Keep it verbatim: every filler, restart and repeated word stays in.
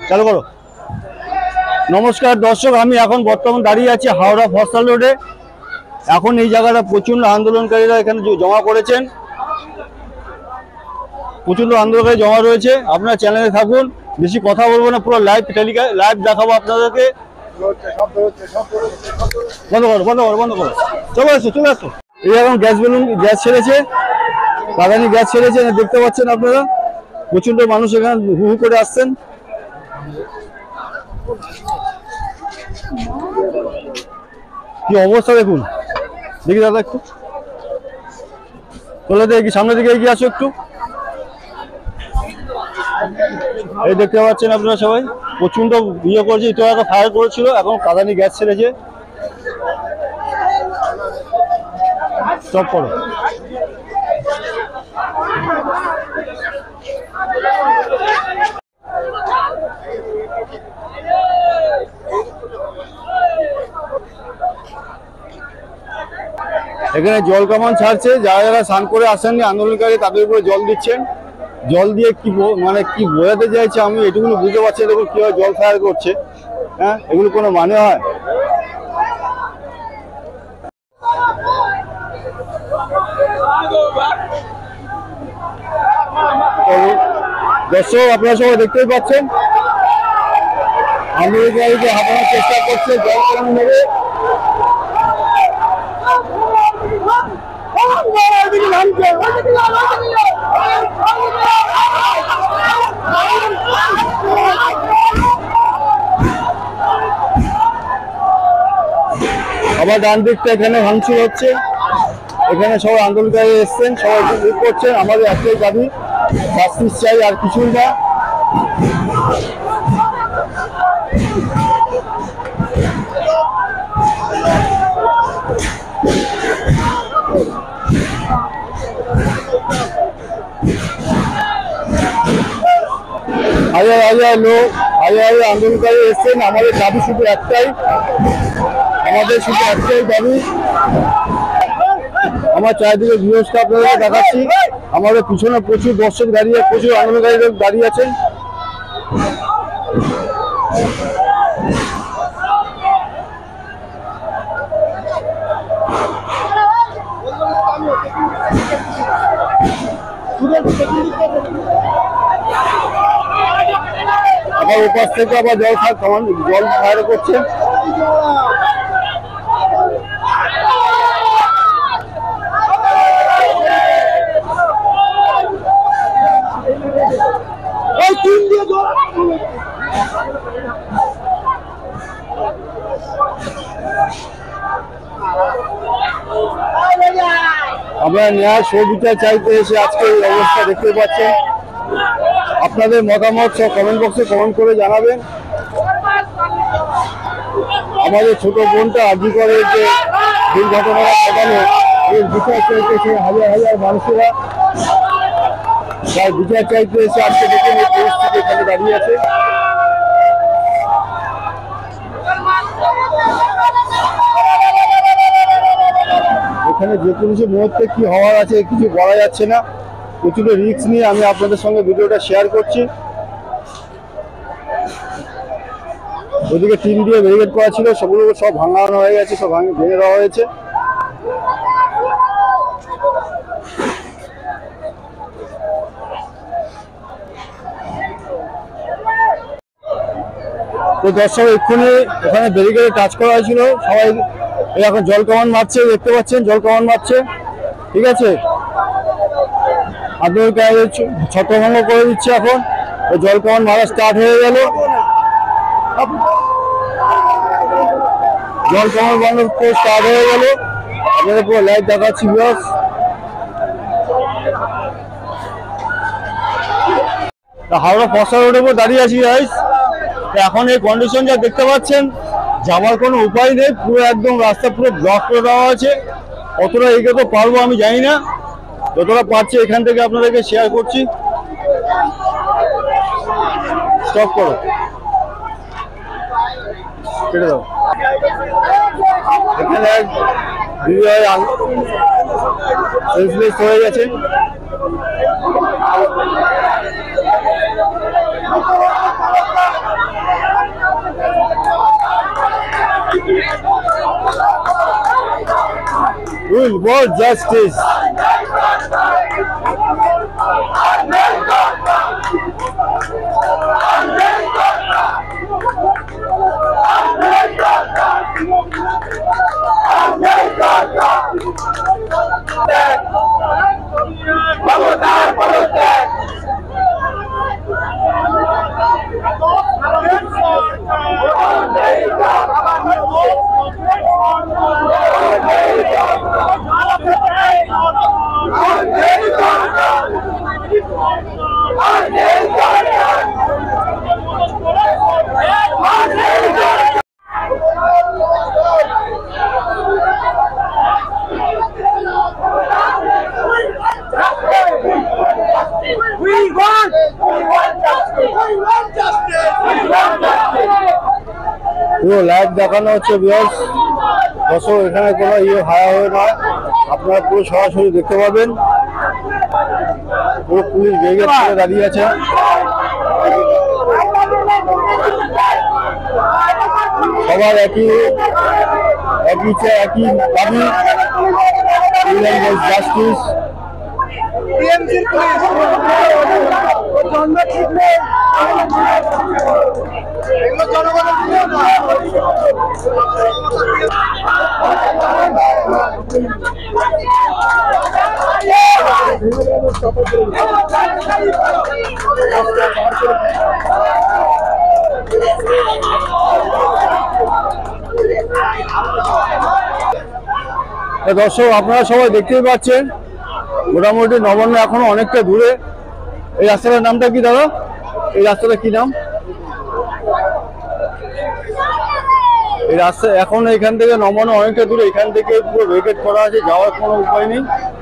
চালু করো। নমস্কার দর্শক, আমি এখন বর্তমান দাঁড়িয়ে আছি হাওড়া ফস্তাল রোডে। এখন এই জায়গাটা প্রচন্ড আন্দোলনকারীরা এখানে জমা করেছেন, প্রচন্ড আন্দোলনকারী জমা রয়েছে। আপনারা চ্যানেলে থাকুন, বেশি কথা বলবো না, পুরো লাইভ টেলিকাস্ট লাইভ দেখাবো আপনাদেরকে। বন্ধ করো বন্ধ করো বন্ধ করো চলে আসো চলে আসো। এই এখন গ্যাস বেলুন গ্যাস ছেড়েছে, কাঁদানি গ্যাস ছেড়েছে, দেখতে পাচ্ছেন আপনারা। প্রচন্ড মানুষ এখানে হু হু করে আসছেন। কি অবস্থা দেখুন, দেখি দাদা একটু চলে দেখি সামনের দিকে এগিয়ে আসো একটু। এই দেখতে পাচ্ছেন আপনারা সবাই, প্রচন্ড ইয়ে করেছে, একটু আগে ফায়ার করেছিল, এখন কাঁদানি গ্যাস ছেড়েছে। স্টপ করো। এখানে জল কামান ছাড়ছে, যারা যারা স্নান করে আসেননি আন্দোলনকারী তাদের উপরে জল দিচ্ছেন। জল দিয়ে কি মানে কি বোঝাতে চাইছে আমি এটুকু বুঝতে পারছি। দেখুন কিভাবে জল ফায়ার করছে, হ্যাঁ এগুলো কোনো মানে হয়? দর্শক আপনারা সবাই দেখতেই পাচ্ছেন, আন্দোলনকারীকে হাঁটানোর চেষ্টা করছে জল কামান মেরে। আবার ডান দিকটা এখানে ভাঙচুর হচ্ছে, এখানে সবাই আন্দোলনকারী এসছেন, সবাই ঠিক করছেন। আমাদের একটাই দাবি, জাস্টিস চাই, আর কিছুই না। হাজার হাজার লোক, হাজার হাজার আন্দোলনকারী এসছেন। আমাদের দাবি শুধু একটাই, আমাদের শুধু একটাই দাবি। আমার চারিদিকে গৃহস্থ আপনাদের দেখাচ্ছি, আমাদের পিছনে প্রচুর দর্শক দাঁড়িয়ে, প্রচুর আন্দোলনকারী লোক দাঁড়িয়ে আছেন। আবার উপাস থেকে আবার জল খায় জল ফায়ার করছে। আমরা ন্যায় সুবিচার চাইতে এসে আজকে এই অবস্থা দেখতে পাচ্ছেন। আপনাদের মতামত সব কমেন্ট বক্সে কমেন্ট করে জানাবেন। আমাদের ছোট বোনটা আজি করে যে দুর্ঘটনা ঘটানো, এর বিচার চাইতে এসে হাজার হাজার মানুষেরা তার বিচার চাইতে এসে আজকে দেখুন এই পরিস্থিতি এখানে দাঁড়িয়ে আছে। এখানে যে কোনো মুহূর্তে কি হওয়ার আছে কিছু বলা যাচ্ছে না। প্রচুর রিস্ক নিয়ে আমি আপনাদের সঙ্গে ভিডিওটা শেয়ার করছি। ওদিকে টিন দিয়ে ব্যারিকেড করা ছিল, সেগুলো সব ভাঙানো হয়ে গেছে, সব ভেঙে দেওয়া হয়েছে। তো দর্শক এক্ষুনি ওখানে ব্যারিকেডে টাচ করা হয়েছিল, সবাই এখন জল কামান মারছে, দেখতে পাচ্ছেন জল কামান মারছে, ঠিক আছে। আপনাদের ছত্রভঙ্গ করে দিচ্ছে, এখন জল কামান মারা স্টার্ট হয়ে গেল। জল কামান বন্ধ স্টার্ট হয়ে গেল, আপনাদের পুরো লাইভ দেখাচ্ছি। হাওড়া ফস্তাল রোডের উপর দাঁড়িয়ে আছি গাইস। এখন এই কন্ডিশন যা দেখতে পাচ্ছেন, যাওয়ার কোনো উপায় নেই, পুরো একদম রাস্তা পুরো ব্লক করে দেওয়া আছে। কতটা এগোতে পারবো আমি জানি না, যতটা পারছি এখান থেকে আপনাদেরকে শেয়ার করছি। স্টপ করো, কেটে দাও। এখানে হয়ে গেছে। will want justice. পুরো লাইভ দেখানো হচ্ছে ভিউয়ার্স। দর্শক এখানে কোনো ইয়ে হায়া হয়ে না, আপনারা পুরো সরাসরি দেখতে পাবেন। পুরো পুলিশ ব্যারিকেড করে দাঁড়িয়ে আছে। সবার একই একই চাই, একই দাবি, জাস্টিস। দর্শক আপনারা সবাই দেখতেই পাচ্ছেন, মোটামুটি নবান্ন এখনো অনেকটা দূরে। এই রাস্তাটার নামটা কি দাদা? এই রাস্তাটা কি নাম? এই রাস্তা এখন এখান থেকে নবান্ন অনেকটা দূরে, এখান থেকে পুরো ভেকেট করা আছে, যাওয়ার কোনো উপায় নেই।